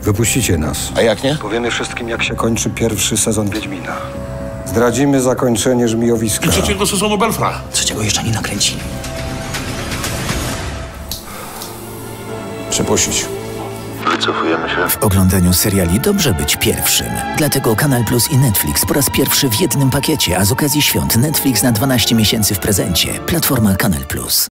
Wypuścicie nas. A jak nie? Powiemy wszystkim, jak się kończy pierwszy sezon Wiedźmina. Zdradzimy zakończenie żmijowiska. I trzeciego sezonu Belfra. Trzeciego jeszcze nie nakręcili. Przepuścić. Wycofujemy się. W oglądaniu seriali dobrze być pierwszym. Dlatego Kanal Plus i Netflix po raz pierwszy w jednym pakiecie, a z okazji świąt Netflix na 12 miesięcy w prezencie. Platforma Kanal Plus.